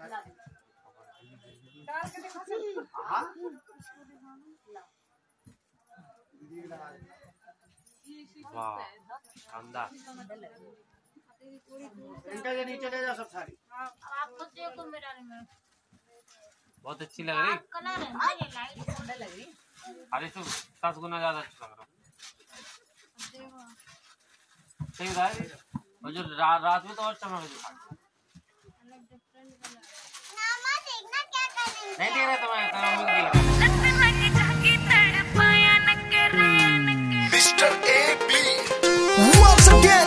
वाह शानदार। इनका ये नीचे ले जाओ सब सारी। आपको देखो मेरा में बहुत अच्छी लग रही। कलर है ना ये लाइट सुंदर लग रही। अरे तो 10 गुना ज्यादा अच्छा लग रहा। सही है और जो रात में तो और चमक दिखा। नहीं दे रहे तुम्हें Mr. AB once again